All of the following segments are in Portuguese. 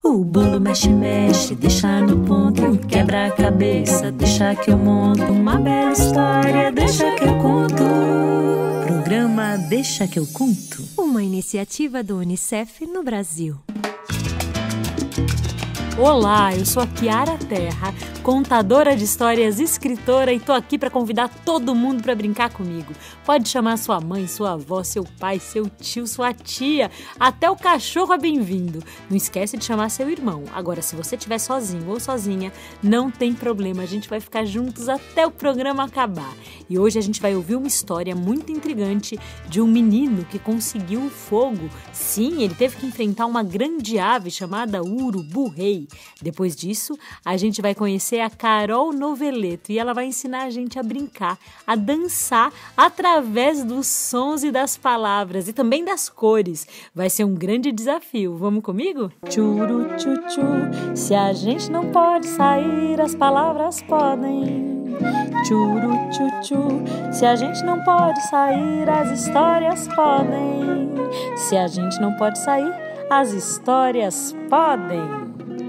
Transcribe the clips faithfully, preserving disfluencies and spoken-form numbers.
O bolo mexe, mexe, deixa no ponto. Quebra a cabeça, deixa que eu monto. Uma bela história, deixa que eu conto. Programa Deixa que eu conto. Uma iniciativa do Unicef no Brasil. Olá, eu sou a Kiara Terra, contadora de histórias, escritora, e tô aqui para convidar todo mundo para brincar comigo. Pode chamar sua mãe, sua avó, seu pai, seu tio, sua tia, até o cachorro é bem-vindo. Não esquece de chamar seu irmão. Agora, se você estiver sozinho ou sozinha, não tem problema, a gente vai ficar juntos até o programa acabar. E hoje a gente vai ouvir uma história muito intrigante de um menino que conseguiu o fogo. Sim, ele teve que enfrentar uma grande ave chamada urubu-rei. Depois disso, a gente vai conhecer a Carol Noveleto e ela vai ensinar a gente a brincar, a dançar através dos sons e das palavras e também das cores. Vai ser um grande desafio. Vamos comigo? Churu, tchu, tchu. Se a gente não pode sair, as palavras podem. Churu, tchu, tchu. Se a gente não pode sair, as histórias podem. Se a gente não pode sair, as histórias podem.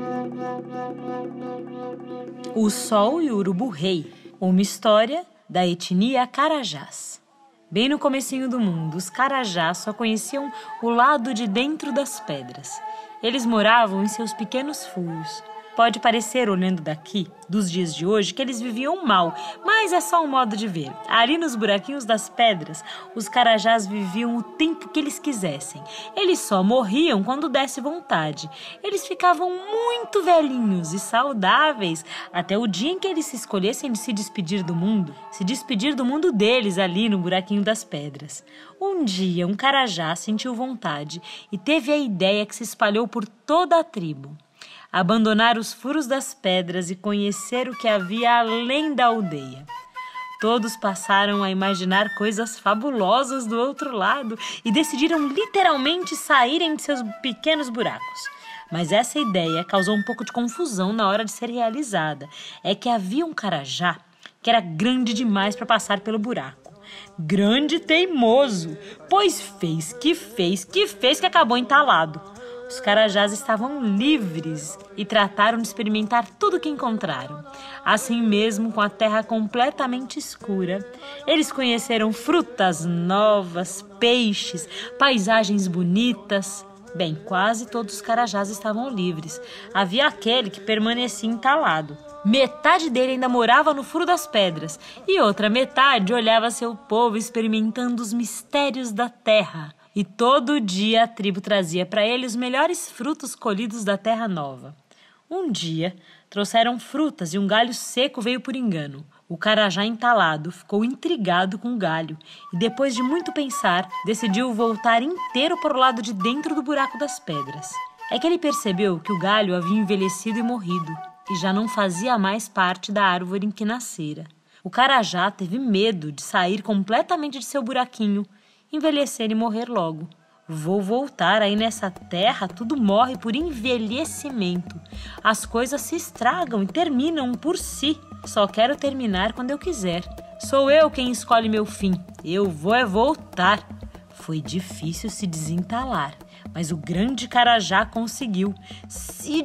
O Sol e o Urubu-rei, uma história da etnia Carajás. Bem no comecinho do mundo, os Carajás só conheciam o lado de dentro das pedras. Eles moravam em seus pequenos furos. Pode parecer, olhando daqui, dos dias de hoje, que eles viviam mal, mas é só um modo de ver. Ali nos buraquinhos das pedras, os Carajás viviam o tempo que eles quisessem. Eles só morriam quando desse vontade. Eles ficavam muito velhinhos e saudáveis, até o dia em que eles se escolhessem de se despedir do mundo, se despedir do mundo deles ali no buraquinho das pedras. Um dia, um Carajá sentiu vontade e teve a ideia que se espalhou por toda a tribo. Abandonar os furos das pedras e conhecer o que havia além da aldeia. Todos passaram a imaginar coisas fabulosas do outro lado e decidiram literalmente saírem de seus pequenos buracos. Mas essa ideia causou um pouco de confusão na hora de ser realizada. É que havia um Carajá que era grande demais para passar pelo buraco. Grande e teimoso, pois fez que fez que fez que acabou entalado. Os Carajás estavam livres e trataram de experimentar tudo o que encontraram. Assim mesmo, com a terra completamente escura, eles conheceram frutas novas, peixes, paisagens bonitas. Bem, quase todos os Carajás estavam livres. Havia aquele que permanecia entalado. Metade dele ainda morava no furo das pedras e outra metade olhava seu povo experimentando os mistérios da terra. E todo dia a tribo trazia para ele os melhores frutos colhidos da terra nova. Um dia, trouxeram frutas e um galho seco veio por engano. O Carajá entalado ficou intrigado com o galho e, depois de muito pensar, decidiu voltar inteiro para o lado de dentro do buraco das pedras. É que ele percebeu que o galho havia envelhecido e morrido e já não fazia mais parte da árvore em que nascera. O Carajá teve medo de sair completamente de seu buraquinho, envelhecer e morrer logo. Vou voltar, aí nessa terra tudo morre por envelhecimento. As coisas se estragam e terminam por si. Só quero terminar quando eu quiser. Sou eu quem escolhe meu fim. Eu vou é voltar. Foi difícil se desentalar, mas o grande Carajá conseguiu. Se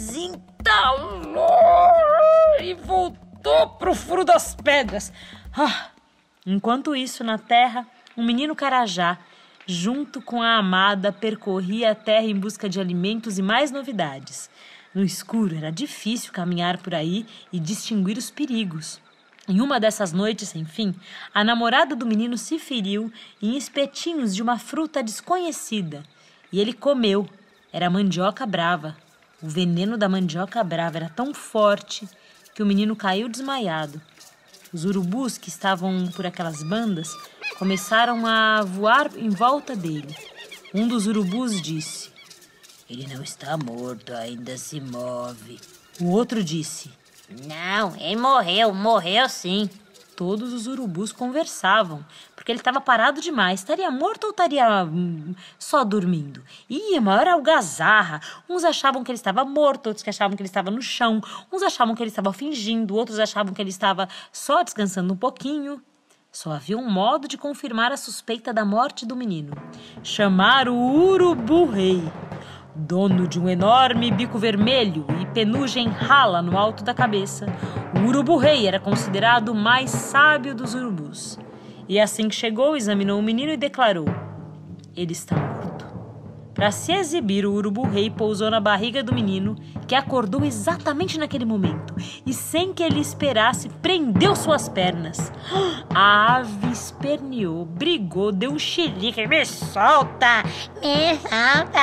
desentalou e voltou pro furo das pedras. Ah. Enquanto isso, na terra, um menino Carajá, junto com a amada, percorria a terra em busca de alimentos e mais novidades. No escuro era difícil caminhar por aí e distinguir os perigos. Em uma dessas noites sem fim, a namorada do menino se feriu em espetinhos de uma fruta desconhecida. E ele comeu. Era mandioca brava. O veneno da mandioca brava era tão forte que o menino caiu desmaiado. Os urubus que estavam por aquelas bandas começaram a voar em volta dele. Um dos urubus disse: "Ele não está morto, ainda se move." O outro disse: "Não, ele morreu, morreu sim." Todos os urubus conversavam, porque ele estava parado demais. Estaria morto ou estaria hum, só dormindo? Ih, a maior algazarra. Uns achavam que ele estava morto, outros que achavam que ele estava no chão. Uns achavam que ele estava fingindo, outros achavam que ele estava só descansando um pouquinho. Só havia um modo de confirmar a suspeita da morte do menino: chamar o urubu-rei. Dono de um enorme bico vermelho e penugem rala no alto da cabeça, o urubu-rei era considerado o mais sábio dos urubus. E assim que chegou, examinou o menino e declarou: ele está morto. Para se exibir, o urubu-rei pousou na barriga do menino, que acordou exatamente naquele momento, e sem que ele esperasse, prendeu suas pernas. A ave esperneou, brigou, deu um chilique. Me solta! Me solta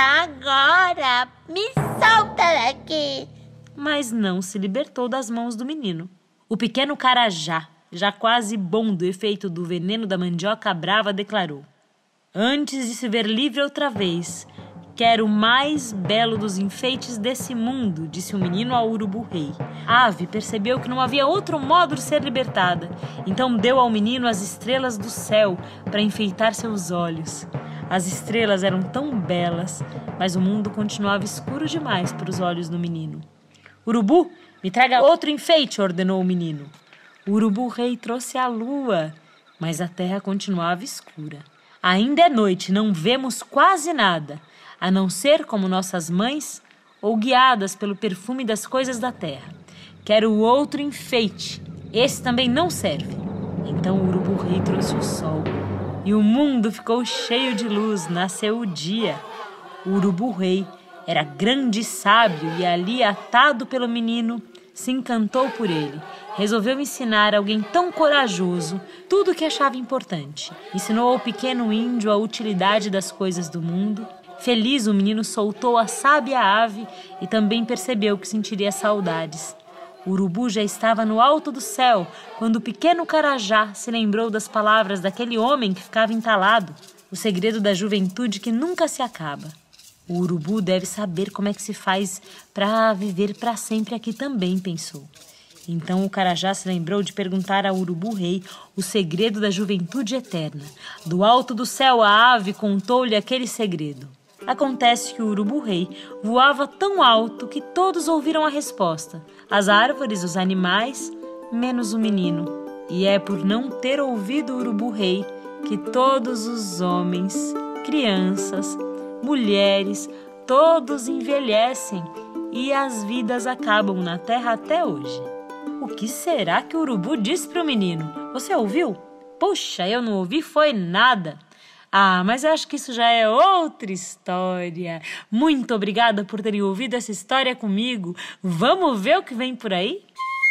agora! Me solta daqui! Mas não se libertou das mãos do menino. O pequeno Carajá, já quase bom do efeito do veneno da mandioca brava, declarou: antes de se ver livre outra vez, quero o mais belo dos enfeites desse mundo, disse o menino ao urubu-rei. A ave percebeu que não havia outro modo de ser libertada, então deu ao menino as estrelas do céu para enfeitar seus olhos. As estrelas eram tão belas, mas o mundo continuava escuro demais para os olhos do menino. Urubu, me traga outro enfeite, ordenou o menino. O urubu-rei trouxe a lua, mas a terra continuava escura. Ainda é noite, não vemos quase nada, a não ser como nossas mães ou guiadas pelo perfume das coisas da terra. Quero outro enfeite, esse também não serve. Então o urubu-rei trouxe o sol e o mundo ficou cheio de luz, nasceu o dia. O urubu-rei era grande e sábio e ali, atado pelo menino, se encantou por ele. Resolveu ensinar alguém tão corajoso tudo o que achava importante. Ensinou ao pequeno índio a utilidade das coisas do mundo. Feliz, o menino soltou a sábia ave e também percebeu que sentiria saudades. O urubu já estava no alto do céu quando o pequeno Carajá se lembrou das palavras daquele homem que ficava entalado, o segredo da juventude que nunca se acaba. O urubu deve saber como é que se faz para viver para sempre aqui também, pensou. Então o Carajá se lembrou de perguntar ao urubu-rei o segredo da juventude eterna. Do alto do céu a ave contou-lhe aquele segredo. Acontece que o urubu-rei voava tão alto que todos ouviram a resposta. As árvores, os animais, menos o menino. E é por não ter ouvido o urubu-rei que todos os homens, crianças, mulheres, todos envelhecem e as vidas acabam na terra até hoje. O que será que o urubu disse para o menino? Você ouviu? Poxa, eu não ouvi foi nada. Ah, mas eu acho que isso já é outra história. Muito obrigada por terem ouvido essa história comigo. Vamos ver o que vem por aí?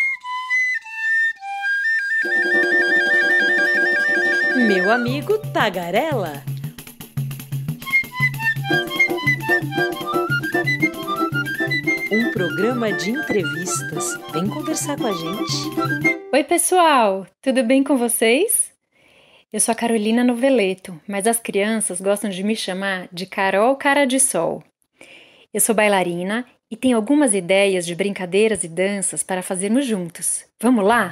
Meu amigo Tagarela. Um programa de entrevistas. Vem conversar com a gente. Oi, pessoal! Tudo bem com vocês? Eu sou a Carolina Noveleto, mas as crianças gostam de me chamar de Carol Cara de Sol. Eu sou bailarina e tenho algumas ideias de brincadeiras e danças para fazermos juntos. Vamos lá?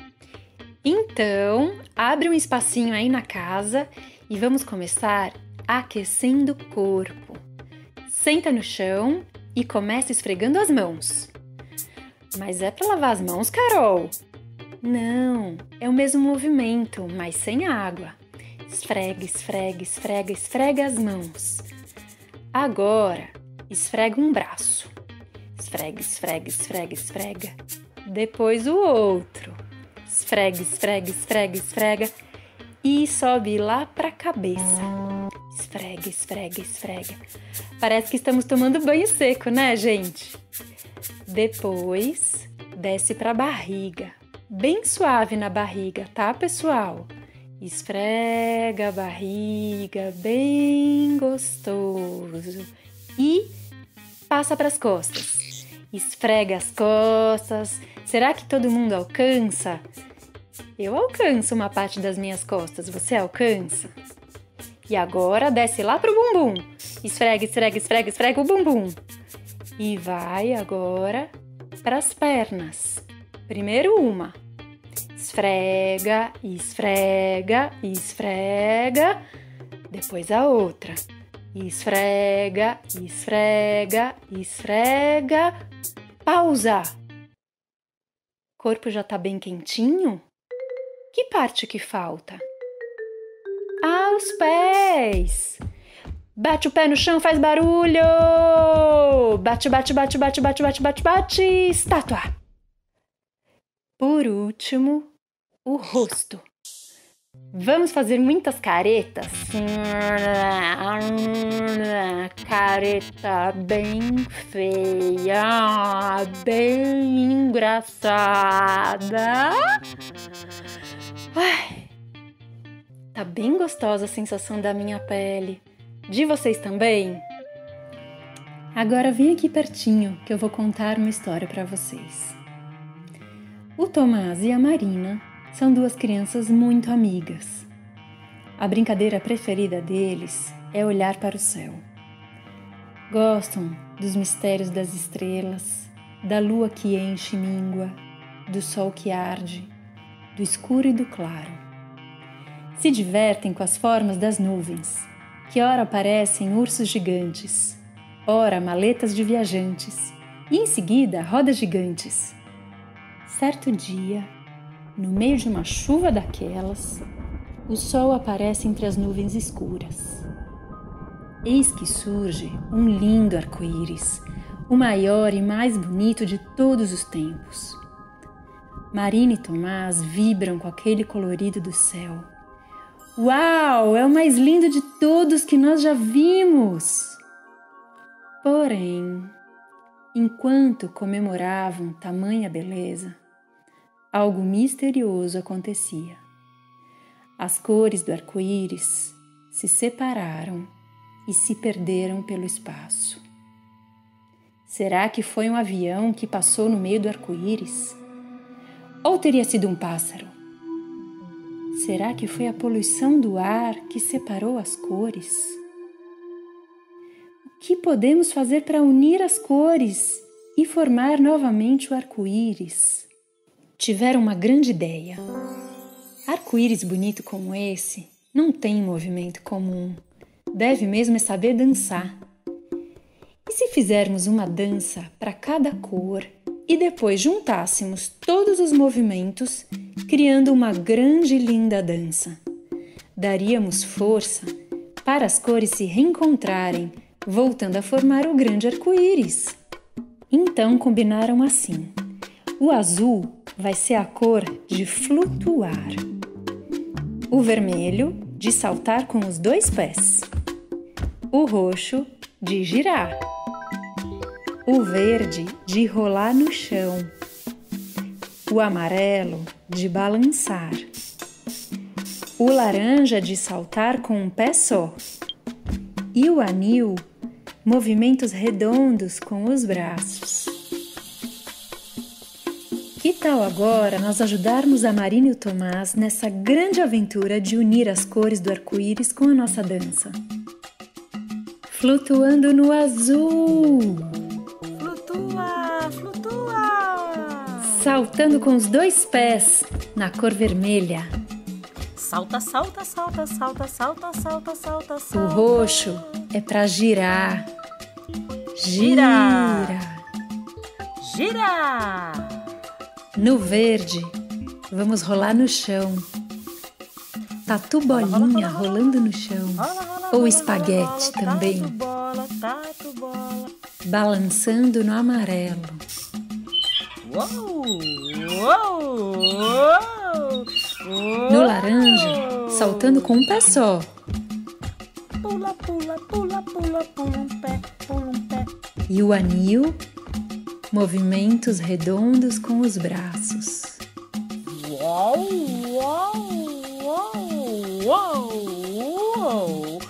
Então, abre um espacinho aí na casa e vamos começar aquecendo o corpo. Senta no chão e começa esfregando as mãos. Mas é para lavar as mãos, Carol? Não, é o mesmo movimento, mas sem água. Esfrega, esfrega, esfrega, esfrega as mãos. Agora, esfrega um braço. Esfrega, esfrega, esfrega, esfrega. Depois o outro. Esfrega, esfrega, esfrega, esfrega. E sobe lá para a cabeça. Esfrega, esfrega, esfrega. Parece que estamos tomando banho seco, né, gente? Depois, desce para a barriga. Bem suave na barriga, tá, pessoal? Esfrega a barriga, bem gostoso. E passa para as costas. Esfrega as costas. Será que todo mundo alcança? Eu alcanço uma parte das minhas costas. Você alcança? E agora desce lá pro bumbum. Esfrega, esfrega, esfrega, esfrega o bumbum. E vai agora para as pernas. Primeiro uma. Esfrega, esfrega, esfrega. Depois a outra. Esfrega, esfrega, esfrega. Pausa. O corpo já tá bem quentinho? Que parte que falta? Ah, os pés! Bate o pé no chão, faz barulho! Bate, bate, bate, bate, bate, bate, bate, bate! Estátua! Por último, o rosto. Vamos fazer muitas caretas. Careta bem feia, bem engraçada. Ai, tá bem gostosa a sensação da minha pele. De vocês também? Agora vem aqui pertinho que eu vou contar uma história para vocês. O Tomás e a Marina são duas crianças muito amigas. A brincadeira preferida deles é olhar para o céu. Gostam dos mistérios das estrelas, da lua que enche e míngua, do sol que arde, do escuro e do claro. Se divertem com as formas das nuvens, que ora parecem ursos gigantes, ora maletas de viajantes, e em seguida rodas gigantes. Certo dia, no meio de uma chuva daquelas, o sol aparece entre as nuvens escuras. Eis que surge um lindo arco-íris, o maior e mais bonito de todos os tempos. Marina e Tomás vibram com aquele colorido do céu. Uau! É o mais lindo de todos que nós já vimos! Porém, enquanto comemoravam tamanha beleza, algo misterioso acontecia. As cores do arco-íris se separaram e se perderam pelo espaço. Será que foi um avião que passou no meio do arco-íris? Ou teria sido um pássaro? Será que foi a poluição do ar que separou as cores? O que podemos fazer para unir as cores e formar novamente o arco-íris? Tiveram uma grande ideia. Arco-íris bonito como esse não tem movimento comum. Deve mesmo é saber dançar. E se fizermos uma dança para cada cor e depois juntássemos todos os movimentos, criando uma grande e linda dança? Daríamos força para as cores se reencontrarem, voltando a formar o grande arco-íris. Então combinaram assim: o azul vai ser a cor de flutuar, o vermelho de saltar com os dois pés, o roxo de girar, o verde de rolar no chão, o amarelo de balançar, o laranja de saltar com um pé só e o anil, movimentos redondos com os braços. Que tal agora nós ajudarmos a Marina e o Tomás nessa grande aventura de unir as cores do arco-íris com a nossa dança? Flutuando no azul! Flutua, flutua! Saltando com os dois pés na cor vermelha. Salta, salta, salta, salta, salta, salta, salta, salta. O roxo é para girar. Gira! Gira! Gira! No verde, vamos rolar no chão. Tatu bolinha rolando no chão. Ou espaguete também. Tatu bola, tatu bola. Balançando no amarelo. Uou, uou, uou, uou. No laranja, saltando com um pé só. Pula, pula, pula, pula, pula um pé, pula um pé. E o anil, movimentos redondos com os braços. Uau, uau, uau, uau, uau,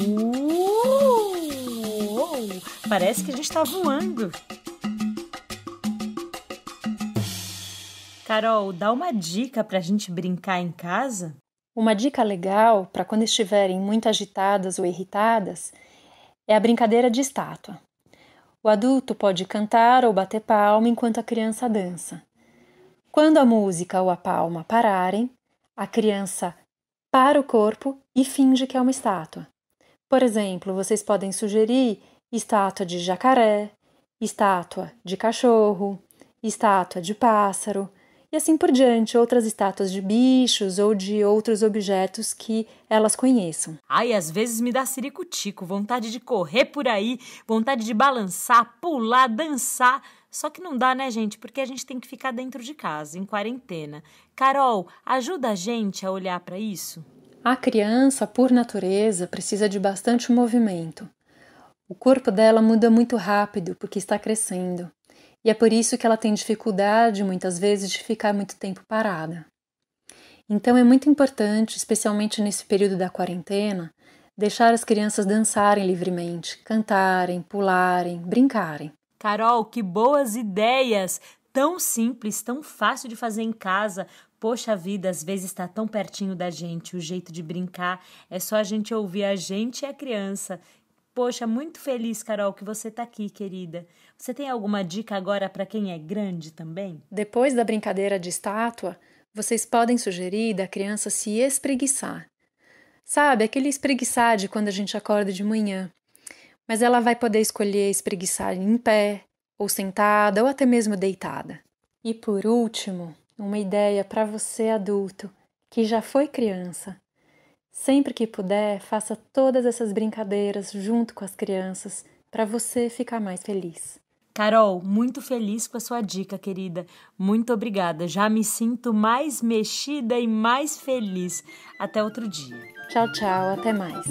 uau. Parece que a gente está voando. Carol, dá uma dica para a gente brincar em casa? Uma dica legal para quando estiverem muito agitadas ou irritadas é a brincadeira de estátua. O adulto pode cantar ou bater palma enquanto a criança dança. Quando a música ou a palma pararem, a criança para o corpo e finge que é uma estátua. Por exemplo, vocês podem sugerir estátua de jacaré, estátua de cachorro, estátua de pássaro, e assim por diante, outras estátuas de bichos ou de outros objetos que elas conheçam. Ai, às vezes me dá ciricutico, vontade de correr por aí, vontade de balançar, pular, dançar. Só que não dá, né, gente? Porque a gente tem que ficar dentro de casa, em quarentena. Carol, ajuda a gente a olhar para isso? A criança, por natureza, precisa de bastante movimento. O corpo dela muda muito rápido porque está crescendo. E é por isso que ela tem dificuldade, muitas vezes, de ficar muito tempo parada. Então é muito importante, especialmente nesse período da quarentena, deixar as crianças dançarem livremente, cantarem, pularem, brincarem. Carol, que boas ideias! Tão simples, tão fácil de fazer em casa. Poxa vida, às vezes está tão pertinho da gente, o jeito de brincar. É só a gente ouvir a gente e a criança. Poxa, muito feliz, Carol, que você está aqui, querida. Você tem alguma dica agora para quem é grande também? Depois da brincadeira de estátua, vocês podem sugerir da criança se espreguiçar. Sabe, aquele espreguiçar de quando a gente acorda de manhã. Mas ela vai poder escolher espreguiçar em pé, ou sentada, ou até mesmo deitada. E por último, uma ideia para você adulto, que já foi criança. Sempre que puder, faça todas essas brincadeiras junto com as crianças para você ficar mais feliz. Carol, muito feliz com a sua dica, querida. Muito obrigada. Já me sinto mais mexida e mais feliz. Até outro dia. Tchau, tchau. Até mais.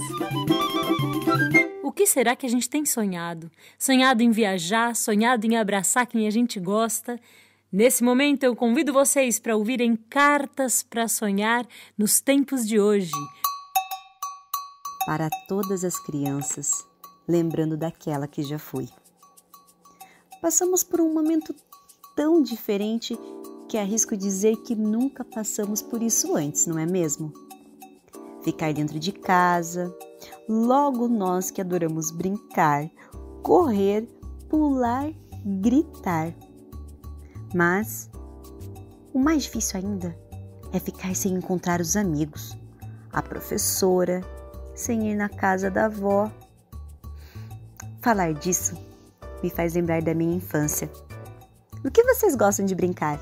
O que será que a gente tem sonhado? Sonhado em viajar, sonhado em abraçar quem a gente gosta. Nesse momento eu convido vocês para ouvirem Cartas para Sonhar nos tempos de hoje. Para todas as crianças, lembrando daquela que já foi. Passamos por um momento tão diferente que arrisco dizer que nunca passamos por isso antes, não é mesmo? Ficar dentro de casa, logo nós que adoramos brincar, correr, pular, gritar. Mas o mais difícil ainda é ficar sem encontrar os amigos, a professora, sem ir na casa da avó. Falar disso me faz lembrar da minha infância. Do que vocês gostam de brincar?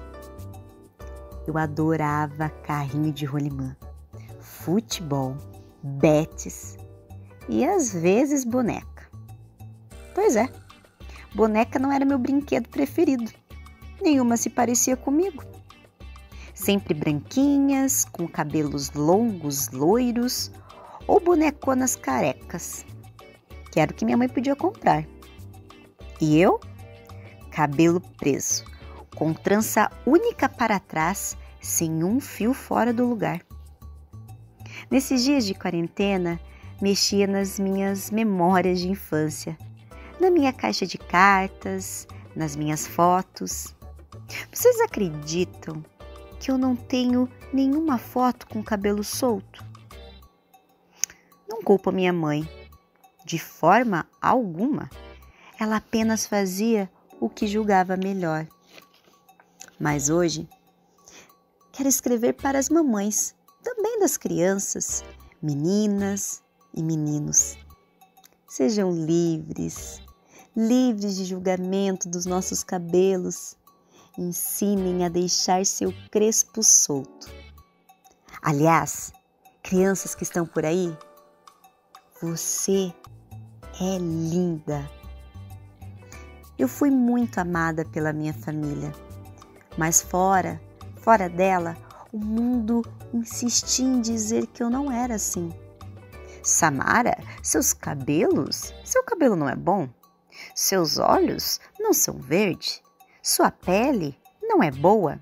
Eu adorava carrinho de rolimã, futebol, betes e às vezes boneca. Pois é, boneca não era meu brinquedo preferido. Nenhuma se parecia comigo. Sempre branquinhas, com cabelos longos, loiros ou boneconas carecas, que era o que minha mãe podia comprar. E eu? Cabelo preso, com trança única para trás, sem um fio fora do lugar. Nesses dias de quarentena, mexia nas minhas memórias de infância, na minha caixa de cartas, nas minhas fotos. Vocês acreditam que eu não tenho nenhuma foto com cabelo solto? Não culpo minha mãe, de forma alguma. Ela apenas fazia o que julgava melhor. Mas hoje, quero escrever para as mamães, também das crianças, meninas e meninos. Sejam livres, livres de julgamento dos nossos cabelos. Ensinem a deixar seu crespo solto. Aliás, crianças que estão por aí, você é linda. Eu fui muito amada pela minha família, mas fora, fora dela, o mundo insistia em dizer que eu não era assim. Samara, seus cabelos? Seu cabelo não é bom? Seus olhos não são verdes? Sua pele não é boa?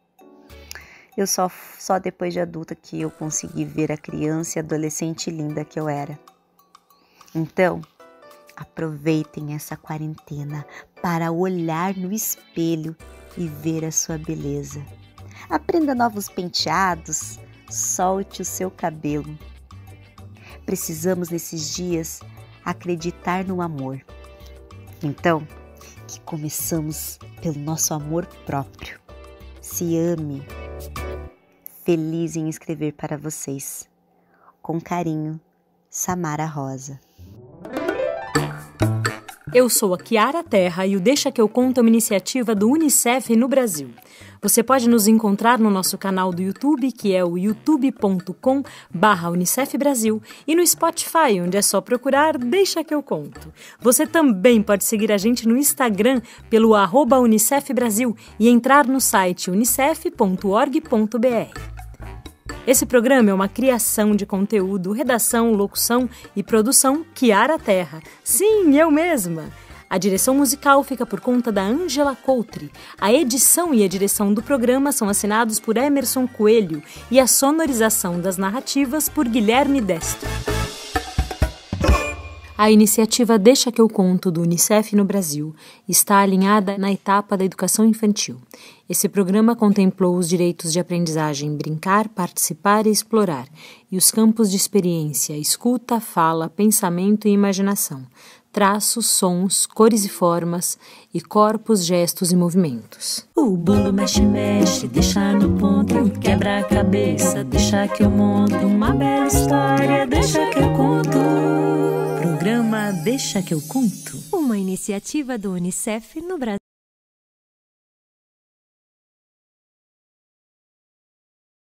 Eu só, só depois de adulta que eu consegui ver a criança e adolescente linda que eu era. Então, aproveitem essa quarentena para olhar no espelho e ver a sua beleza. Aprenda novos penteados, solte o seu cabelo. Precisamos nesses dias acreditar no amor. Então, que começamos pelo nosso amor próprio. Se ame. Feliz em escrever para vocês. Com carinho, Samara Rosa. Eu sou a Kiara Terra e o Deixa Que Eu Conto é uma iniciativa do Unicef no Brasil. Você pode nos encontrar no nosso canal do YouTube, que é o youtube ponto com barra Unicef Brasil, e no Spotify, onde é só procurar Deixa Que Eu Conto. Você também pode seguir a gente no Instagram pelo arroba Unicef Brasil e entrar no site unicef ponto org ponto br. Esse programa é uma criação de conteúdo, redação, locução e produção Kiara Terra. Sim, eu mesma! A direção musical fica por conta da Ângela Coutri. A edição e a direção do programa são assinados por Emerson Coelho e a sonorização das narrativas por Guilherme Destro. A iniciativa Deixa Que Eu Conto do Unicef no Brasil está alinhada na etapa da educação infantil. Esse programa contemplou os direitos de aprendizagem brincar, participar e explorar, e os campos de experiência, escuta, fala, pensamento e imaginação, traços, sons, cores e formas, e corpos, gestos e movimentos. O bolo mexe, mexe, deixa no ponto, quebra a cabeça, deixa que eu monto uma bela história, deixa que eu conto. Programa Deixa Que Eu Conto. Uma iniciativa do Unicef no Brasil.